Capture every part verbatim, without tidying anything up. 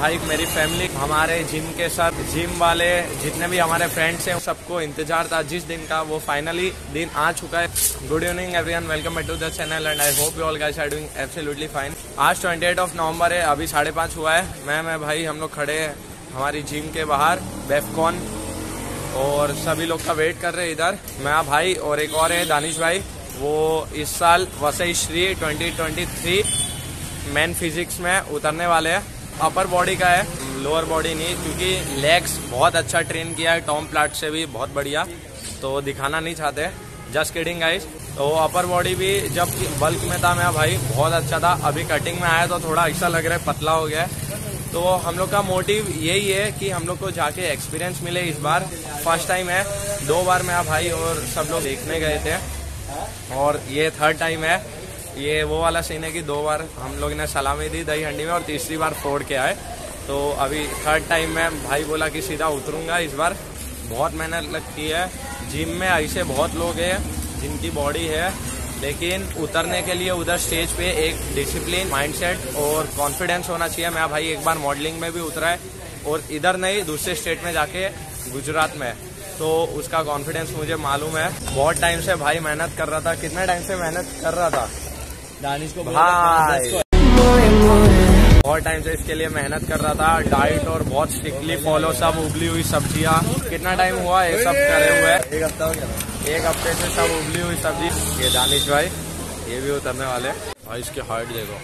भाई, मेरी फैमिली, हमारे जिम के साथ जिम वाले जितने भी हमारे फ्रेंड्स हैं सबको इंतजार था जिस दिन का, वो फाइनली दिन आ चुका है। Good evening everyone, welcome back to the channel and I hope you all guys are doing absolutely fine. आज अट्ठाईस ऑफ नवंबर है, अभी साढ़े पाँच हुआ है। मैं मैं भाई हम लोग खड़े हैं हमारी जिम के बाहर बेफकॉन और सभी लोग का वेट कर रहे हैं इधर। मैं भाई और एक और है दानिश भाई, वो इस साल Vasai Shri twenty twenty three men physique में उतरने वाले हैं। अपर बॉडी का है, लोअर बॉडी नहीं, क्योंकि लेग्स बहुत अच्छा ट्रेन किया है टॉम प्लाट से भी बहुत बढ़िया, तो दिखाना नहीं चाहते, जस्ट किडिंग गाइस। तो अपर बॉडी भी जब बल्क में था मैं भाई बहुत अच्छा था, अभी कटिंग में आया तो थोड़ा ऐसा लग रहा है पतला हो गया है। तो हम लोग का मोटिव यही है कि हम लोग को जाके एक्सपीरियंस मिले। इस बार फर्स्ट टाइम है, दो बार मैं भाई और सब लोग देखने गए थे और ये थर्ड टाइम है। ये वो वाला सीन है कि दो बार हम लोग ने सलामी दी दही हंडी में और तीसरी बार फोड़ के आए, तो अभी थर्ड टाइम में भाई बोला कि सीधा उतरूंगा इस बार। बहुत मेहनत लगती है जिम में, ऐसे बहुत लोग हैं जिनकी बॉडी है, लेकिन उतरने के लिए उधर स्टेज पे एक डिसिप्लिन, माइंडसेट और कॉन्फिडेंस होना चाहिए। मैं भाई एक बार मॉडलिंग में भी उतरा है और इधर नहीं दूसरे स्टेट में जाके गुजरात में, तो उसका कॉन्फिडेंस मुझे मालूम है। बहुत टाइम से भाई मेहनत कर रहा था। कितने टाइम से मेहनत कर रहा था दानिश को भाई? बहुत टाइम से इसके लिए मेहनत कर रहा था, डाइट और बहुत स्ट्रिक्टली फॉलो, सब उबली हुई सब्जियां। कितना टाइम हुआ ये सब करे हुए? एक हफ्ता हो गया। एक हफ्ते से सब उबली हुई सब्जी। ये दानिश भाई, ये भी उतरने वाले भाई। इसकी हाइट देखो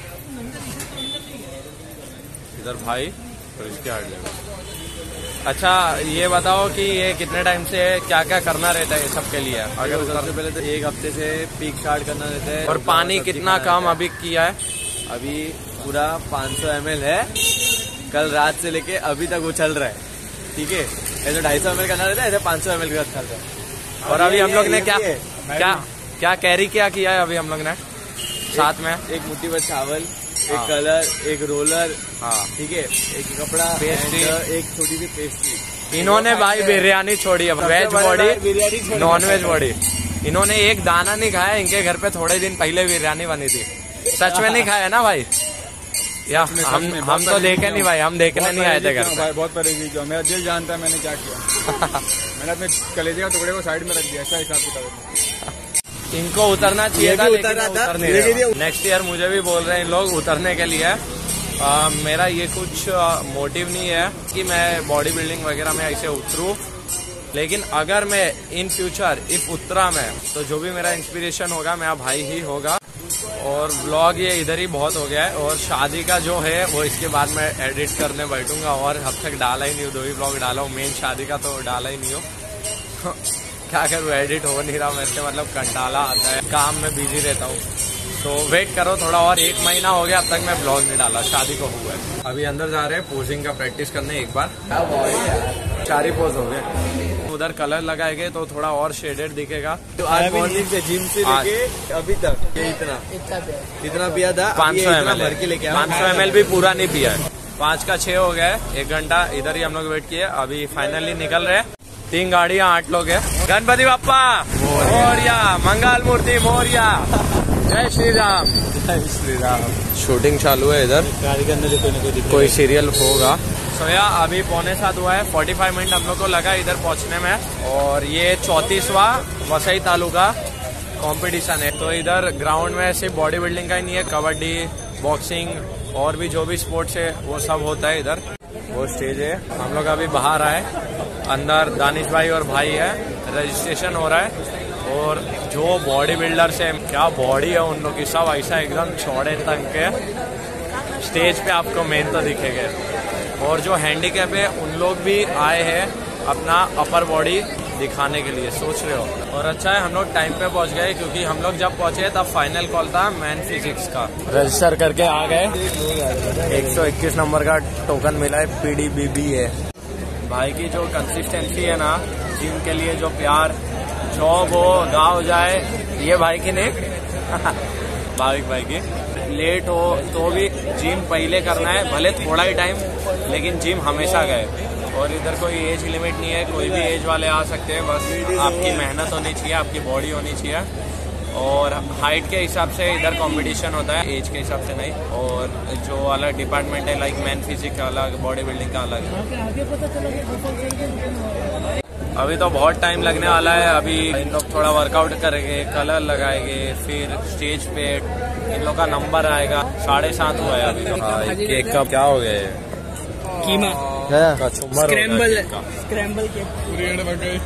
इधर भाई, और इसकी हाइट देखो। अच्छा ये बताओ कि ये कितने टाइम से क्या क्या करना रहता है ये सब के लिए? अगर सबसे पहले तो एक हफ्ते से पीक स्टार्ट करना रहता है। और पानी कितना कम अभी किया है? अभी पूरा पाँच सौ एम एल है, कल रात से लेके अभी तक वो चल रहा है, ठीक है। ऐसे ढाई सौ एम एल करना रहता है, ऐसे पाँच सौ एम एल का चल रहा है। और अभी हम लोग ने क्या क्या क्या कैरी क्या किया है अभी हम लोग ने साथ में? एक मुट्ठी भर चावल, एक कलर, एक रोलर, हाँ ठीक है, एक कपड़ा, पेस्ट्री, एक छोटी सी पेस्ट्री। इन्होंने भाई बिरयानी छोड़ी है, veg body non veg body. इन्होंने एक दाना नहीं खाया, इनके घर पे थोड़े दिन पहले बिरयानी बनी थी। सच में नहीं खाया ना भाई? या हम हम तो देखे नहीं भाई, हम देखने नहीं आए थे घर भाई। बहुत परेशानी जो मेरा दिल जानता है मैंने क्या किया। मैंने अपने कलेजे का टुकड़े को साइड में रख दिया, ऐसा हिसाब किताब। इनको उतरना चाहिए था, लेकिन उतर नहीं रहे। नेक्स्ट ईयर मुझे भी बोल रहे हैं इन लोग उतरने के लिए। आ, मेरा ये कुछ मोटिव नहीं है कि मैं बॉडी बिल्डिंग वगैरह में ऐसे उतरूं, लेकिन अगर मैं इन फ्यूचर इफ उतरा मैं, तो जो भी मेरा इंस्पिरेशन होगा मेरा भाई ही होगा। और व्लॉग ये इधर ही बहुत हो गया है, और शादी का जो है वो इसके बाद मैं एडिट करने बैठूंगा, और अब तक डाला ही नहीं हूँ, दो ही व्लॉग डाला हूँ। मेन शादी का तो डाला ही नहीं हूँ। क्या करूँ, एडिट हो नहीं रहा मेरे से, मतलब कंटाला आता है, काम में बिजी रहता हूँ। तो वेट करो थोड़ा और, एक महीना हो गया अब तक मैं ब्लॉग नहीं डाला, शादी को हुआ है। अभी अंदर जा रहे हैं पोजिंग का प्रैक्टिस करने एक बार। चार ही पोज हो गए, उधर कलर लगाए गए तो थोड़ा और शेडेड दिखेगा। तो आज मॉर्निंग से जिम से लेके अभी तक ये इतना इतना पिया था, पाँच सौ एम एल भर के लेके पाँच सौ एम एल भी पूरा नहीं पिया है। पाँच का छह हो गया है, एक घंटा इधर ही हम लोग वेट किए, अभी फाइनली निकल रहे हैं। तीन गाड़ियाँ, आठ लोग हैं। गणपति बाप्पा मोरिया, मंगल मूर्ति मोरिया, जय श्री राम, जय श्री राम। शूटिंग चालू है इधर, गाड़ी के अंदर कोई कोई सीरियल होगा। सोया अभी पौने सात हुआ है, पैंतालीस मिनट हम लोग को लगा इधर पहुंचने में, और ये चौंतीसवां वसई तालुका कंपटीशन है। तो इधर ग्राउंड में सिर्फ बॉडी बिल्डिंग का ही नहीं है, कबड्डी, बॉक्सिंग और भी जो भी स्पोर्ट्स है वो सब होता है इधर। वो स्टेज है, हम लोग अभी बाहर आए, अंदर दानिश भाई और भाई है, रजिस्ट्रेशन हो रहा है। और जो बॉडी बिल्डर्स है, क्या बॉडी है उन लोग की, सब ऐसा एकदम चौड़े तंग के। स्टेज पे आपको मेन तो दिखेगा। और जो हैंडीकैप है उन लोग भी आए हैं अपना अपर बॉडी दिखाने के लिए, सोच रहे हो। और अच्छा है हम लोग टाइम पे पहुंच गए, क्योंकि हम लोग जब पहुंचे तब फाइनल कॉल था मैन फिजिक्स का। रजिस्टर करके आ गए, एक सौ इक्कीस नंबर का टोकन मिला है, पी डी बी बी है। भाई की जो कंसिस्टेंसी है ना, जिम के लिए जो प्यार, जॉब हो गाँव जाए, ये भाई की नहीं भाविक भाई की। लेट हो तो भी जिम पहले करना है, भले थोड़ा ही टाइम, लेकिन जिम हमेशा गए। और इधर कोई एज लिमिट नहीं है, कोई भी एज वाले आ सकते हैं, बस आपकी मेहनत होनी चाहिए, आपकी बॉडी होनी चाहिए। और हाइट के हिसाब से इधर कंपटीशन होता है, एज के हिसाब से नहीं। और जो अलग डिपार्टमेंट है लाइक मैन फिजिक का अलग, बॉडी बिल्डिंग का अलग है। अभी तो बहुत टाइम लगने वाला है। अभी इन लोग थोड़ा वर्कआउट करेंगे, कलर लगाएंगे, फिर स्टेज पे इन लोग का नंबर आएगा। साढ़े सात हुआ है अभी तो। केक का क्या हो गया है? Keema scramble scramble cake.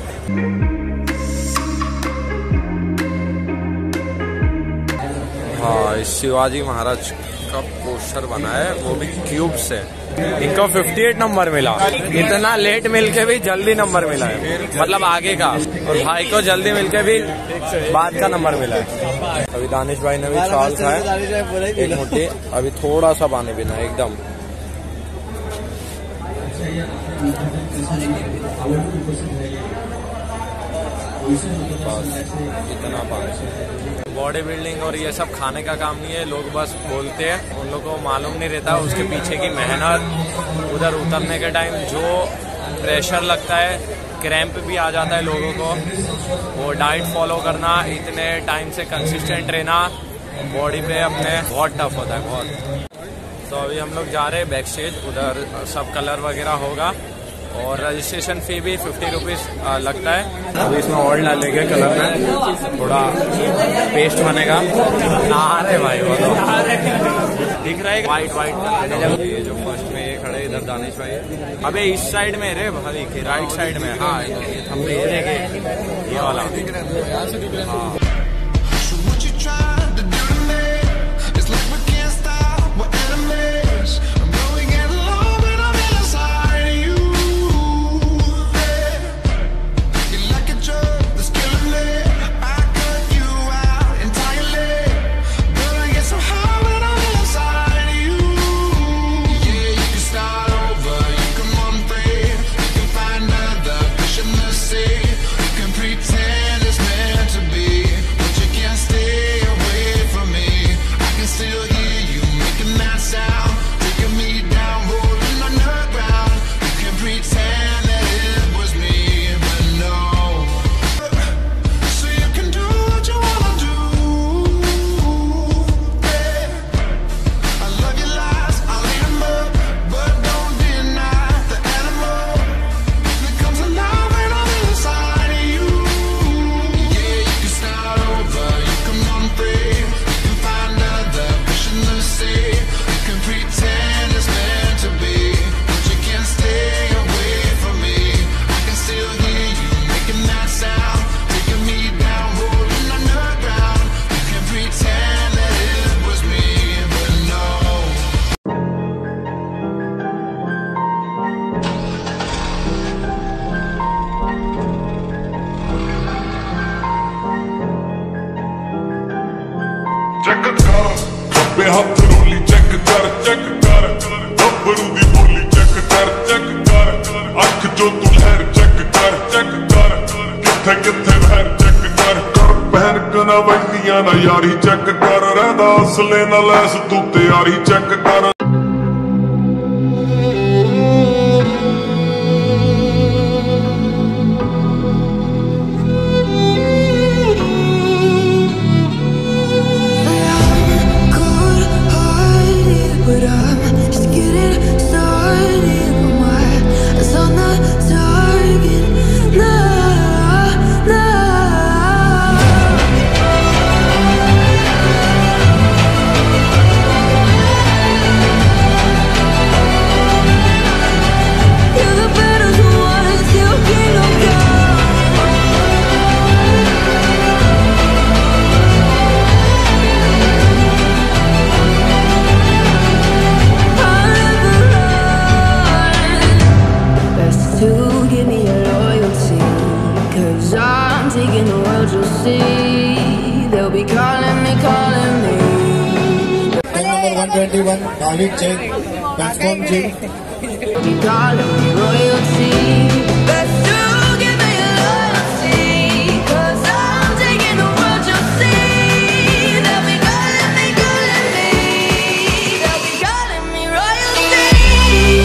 हाँ, शिवाजी महाराज का पोस्टर बना है, वो भी क्यूब से। इनको अट्ठावन नंबर मिला। इतना लेट मिलके भी जल्दी नंबर मिला है, मतलब आगे का। और भाई को जल्दी मिलके भी बाद का नंबर मिला है। अभी दानिश भाई ने भी चावल खाया एक मुट्ठी। अभी थोड़ा सा पानी पीना है एकदम। बस इतना पानी। बॉडी बिल्डिंग और ये सब खाने का काम नहीं है, लोग बस बोलते हैं, उन लोगों को मालूम नहीं रहता उसके पीछे की मेहनत। उधर उतरने के टाइम जो प्रेशर लगता है, क्रैम्प भी आ जाता है लोगों को। वो डाइट फॉलो करना, इतने टाइम से कंसिस्टेंट रहना बॉडी पे अपने, बहुत टफ होता है बहुत। तो अभी हम लोग जा रहे हैं बैक स्टेज, उधर सब कलर वगैरह होगा और रजिस्ट्रेशन फी भी फिफ्टी रुपीज लगता है। अभी इसमें ऑयल डालेंगे कलर में, थोड़ा पेस्ट बनेगा। नहा रहे भाई वो तो दिख रहा है वाइट वाइट। ये जो फर्स्ट में ये खड़े इधर दानिश भाई, अबे इस साइड में रे भाई के राइट साइड में। हाँ ये थंबनेल ये देखे, ये वाला। हाँ चेक कर खब्बे हथ रोली, चेक कर चेक कर गब्बरू दी बोली, चेक कर चेक कर अख जो तू लहर, चेक कर चेक कर किथे किथे बहर, चेक कर कर पहन कना बंदियां ना यारी, चेक कर रहदा असले ना लैस तू तैयारी, चेक कर। one twenty-one, Bhavik Jain, Transform Gym. You calling me royalty? Best to give me your loyalty, 'cause I'm taking the world, you'll see. They'll be calling me, calling me. They'll be calling me royalty.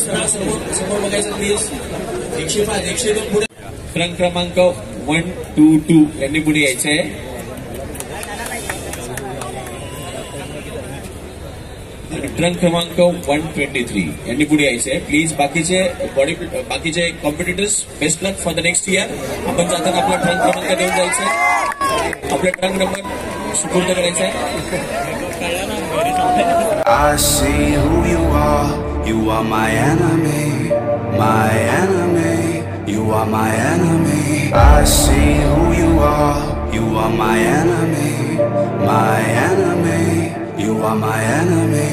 सरळ समोर समोर बघायचं please. एकशे पाच एकशे दोन पुढे. Trunk क्रमांक वन टू टू यांनी पुढे यायचंय. ट्रंक क्रमांक वन ट्वेंटी थ्री यांनी पुढे यायचंय प्लीज. बाकीचे बॉडी बाकीचे competitors best luck for the next year. आपण जाताना आपला ट्रंक क्रमांक देऊन जायचंय. आपला ट्रंक नंबर सुपूर्द करायचा आहे. I see who you are, you are my enemy, my enemy, you are my enemy. I see who you are, you are my enemy, my enemy, you are my enemy.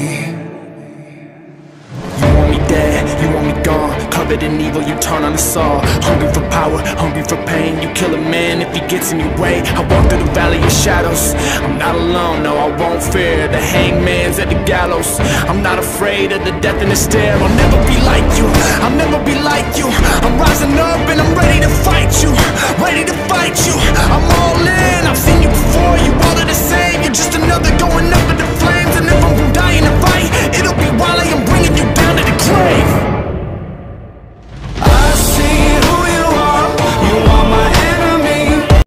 You want me dead, you want me gone, covered in evil, you turn on the saw. Hungry for power, hungry for pain, you kill a man if he gets in your way. I walk through the valley of shadows, I'm not alone, no I won't fear. The hangman's at the gallows, I'm not afraid of the death in the stare. I'll never be like you, I'll never be like you. I'm rising up and I'm ready to fight you, ready to fight you. I'm all in, I've seen you before, you all are the same. You're just another going up in the flames. And if I'm dying to fight, it'll be while I am bringing you down to the grave. I see who you are, you are my enemy.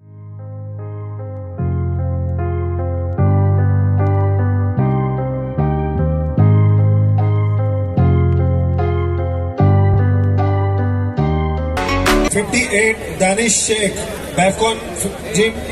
fifty-eight Danish Sheikh back on gym.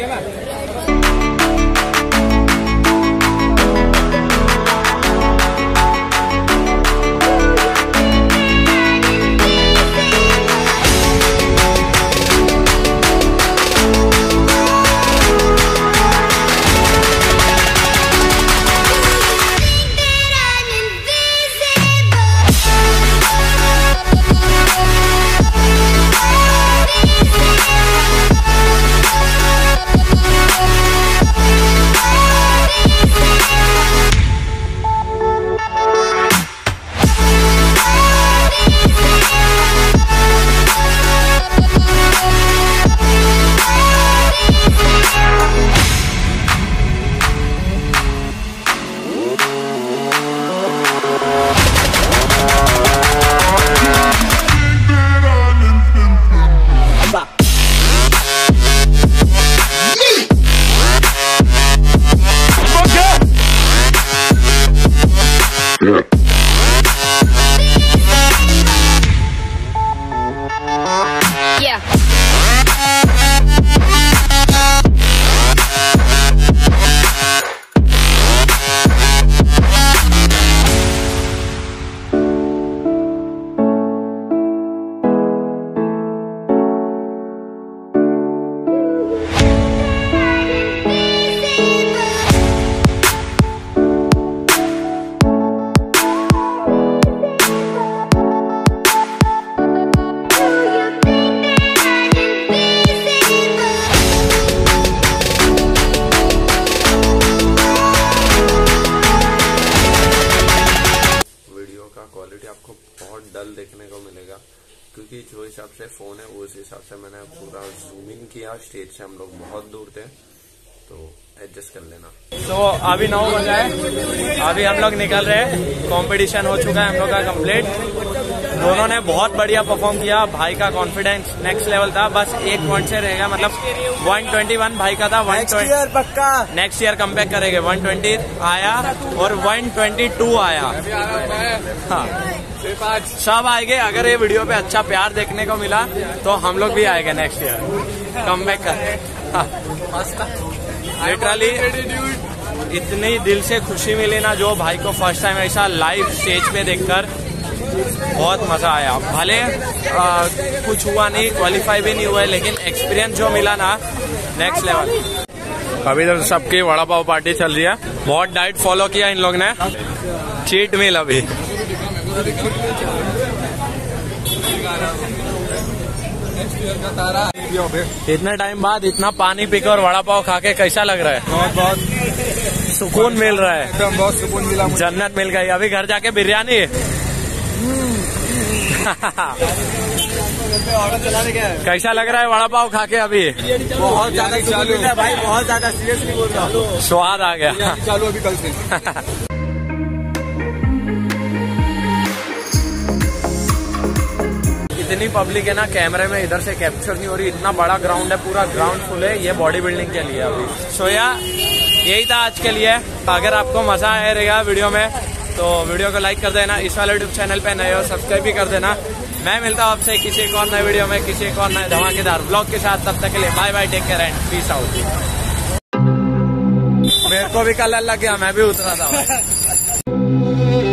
देखने को मिलेगा क्योंकि जो हिसाब से phone है उस हिसाब से मैंने पूरा जूमिंग किया. स्टेज से हम लोग बहुत दूर थे तो एडजस्ट कर लेना. तो अभी नौ बजा है, अभी हम लोग निकल रहे हैं. कंपटीशन हो चुका है हम लोग का कंप्लीट. दोनों ने बहुत बढ़िया परफॉर्म किया. भाई का कॉन्फिडेंस नेक्स्ट लेवल था. बस एक पॉइंट से रहेगा, मतलब वन ट्वेंटी वन भाई का था. नेक्स्ट ईयर पक्का नेक्स्ट ईयर कम बैक करेंगे. वन ट्वेंटी आया और वन ट्वेंटी टू आया. हाँ सब आएंगे. अगर ये वीडियो पे अच्छा प्यार देखने को मिला तो हम लोग भी आएंगे नेक्स्ट ईयर कम बैक कर. लिटरली इतनी दिल से खुशी मिली ना जो भाई को फर्स्ट टाइम ऐसा लाइव स्टेज पे देखकर. बहुत मजा आया. भले आ, कुछ हुआ नहीं, क्वालिफाई भी नहीं हुआ, लेकिन एक्सपीरियंस जो मिला ना नेक्स्ट लेवल. अभी तो सबकी वड़ा पाव पार्टी चल रही है. बहुत डाइट फॉलो किया इन लोग ने. चीट मील अभी. इतने टाइम बाद इतना पानी पीकर और वड़ा पाव खा के कैसा लग रहा है? बहुत बहुत सुकून मिल रहा है. एकदम बहुत सुकून मिला. जन्नत मिल गई. अभी घर जाके बिरयानी. कैसा लग रहा है वड़ा पाव खा के? अभी बहुत ज्यादा सुकून है भाई, बहुत ज्यादा सीरियसली बोल रहा हूँ. स्वाद आ गया. चालू अभी कल से. इतनी पब्लिक है ना, कैमरे में इधर से कैप्चर नहीं हो रही, इतना बड़ा ग्राउंड है, पूरा ग्राउंड फुल है, ये बॉडी बिल्डिंग के लिए अभी। सो या यही था आज के लिए। अगर आपको मजा आया रहेगा वीडियो में तो वीडियो को लाइक कर देना, इस वाले यूट्यूब चैनल पे नए हो सब्सक्राइब भी कर देना। मैं मिलता हूँ आपसे किसी एक और नए वीडियो में, किसी एक और नए धमाकेदार ब्लॉग के साथ। तब तक के लिए bye bye, take care and peace out. मेरे को भी कलर लग गया, मैं भी उतरा था।